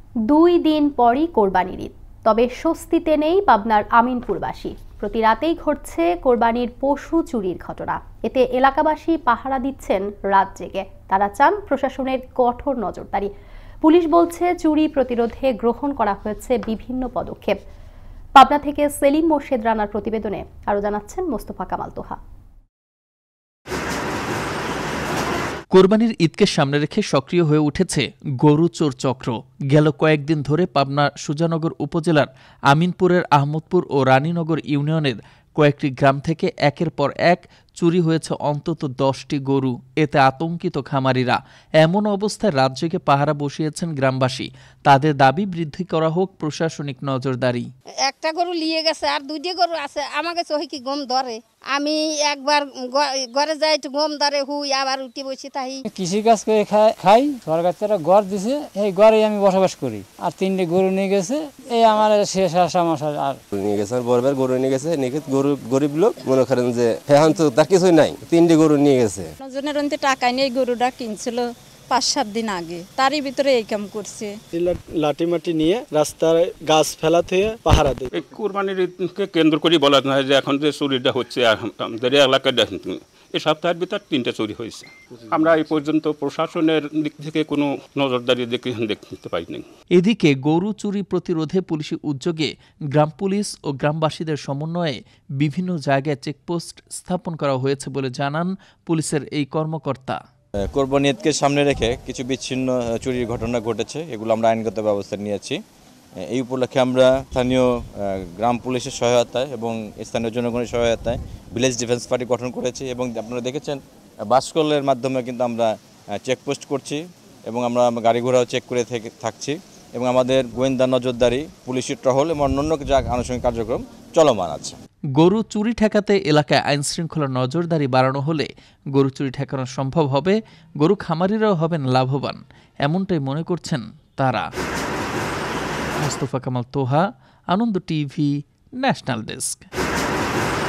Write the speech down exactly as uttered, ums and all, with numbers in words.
দুই দিন পরই কোরবানির ঈদ, তবে স্বস্তিতে নেই পাবনার আমিনপুরবাসী। প্রতি রাতেই ঘটছে কোরবানির পশু চুরির ঘটনা। এতে এলাকাবাসী পাহারা দিচ্ছেন রাত জেগে। তারা চান প্রশাসনের কঠোর নজরদারি। পুলিশ বলছে চুরি প্রতিরোধে গ্রহণ করা হয়েছে বিভিন্ন পদক্ষেপ। পাবনা থেকে সেলিম মোর্শেদ রানার প্রতিবেদনে আরো জানাচ্ছেন মোস্তফা কামাল তোহা। কোরবানির ঈদকে সামনে রেখে সক্রিয় হয়ে উঠেছে গরু চোর চক্র। গেল কয়েকদিন ধরে পাবনা সুজানগর উপজেলার আমিনপুরের আহমদপুর ও রানীনগর ইউনিয়নের কয়েকটি গ্রাম থেকে একের পর এক চুরি হয়েছে অন্তত দশটি গরু। এতে আতঙ্কিত খামারিরা। এমন অবস্থায় রাত জেগে পাহারা বসিয়েছেন গ্রামবাসী। তাদের দাবি বৃদ্ধি করা হোক প্রশাসনিক নজরদারি। একটা গরু লিয়ে গেছে আর দুইটি গরু আছে, আমাকে চোখে কি গম ধরে। আমি একবার ঘরে যাই একটু গম ধরে হুই আবার উঠে বসে তাই। কৃষি কাজ করে খাই, সরকার থেকে ঘর দিছে, এই ঘরে আমি বসবাস করি। আর তিনটে গরু নিয়ে গেছে, এই আমার শেষ সমস্যা। আর নিয়ে গেছে বরবার গরু নিয়ে গেছে, গরু গরিব লোক মনে করেন যে এখন তো তার কিছুই নাই, তিনটে গরু নিয়ে গেছে। জনের অন্তে টাকা নিয়ে গরুটা কিনছিল পাঁচ সাত দিন আগে, তারই ভিতরে এই কাম করছে। লাঠি মাটি নিয়ে রাস্তার গাছ ফেলা থেকে পাহারা দেয়। কোরবানির ঈদকে কেন্দ্র করে বলা হয় যে এখন যে চুরিটা হচ্ছে আমাদের এলাকায় এই সপ্তাহের ভিতর তিনটা চুরি হয়েছে। আমরা এই পর্যন্ত প্রশাসনের দিক থেকে কোনো নজরদারি দেখতে পাইনি। এদিকে গরু চুরি প্রতিরোধে পুলিশি উদ্যোগে গ্রাম পুলিশ ও গ্রামবাসীদের সমন্বয়ে বিভিন্ন জায়গায় চেকপোস্ট স্থাপন করা হয়েছে বলে জানান পুলিশের এই কর্মকর্তা। কোরবানি ঈদকে সামনে রেখে কিছু বিচ্ছিন্ন চুরির ঘটনা ঘটেছে, এগুলো আমরা আইনগত ব্যবস্থা নিয়েছি। এই উপলক্ষে আমরা স্থানীয় গ্রাম পুলিশের সহায়তায় এবং স্থানীয় জনগণের সহায়তায় ভিলেজ ডিফেন্স পার্টি গঠন করেছি এবং আপনারা দেখেছেন বাসকলের মাধ্যমে কিন্তু আমরা চেকপোস্ট করছি এবং আমরা গাড়ি ঘোড়াও চেক করে থাকছি এবং আমাদের গোয়েন্দা নজরদারি, পুলিশের টহল এবং অন্যান্য আনুষঙ্গিক কার্যক্রম চলমান আছে। গরু চুরি ঠেকাতে এলাকায় আইন শৃঙ্খলা নজরদারি বাড়ানো হলে গরু চুরি ঠেকানো সম্ভব হবে, গরু খামারিরাও হবেন লাভবান, এমনটাই মনে করছেন তারা। Mostafa Kamal Toha, Ananda TV, national desk.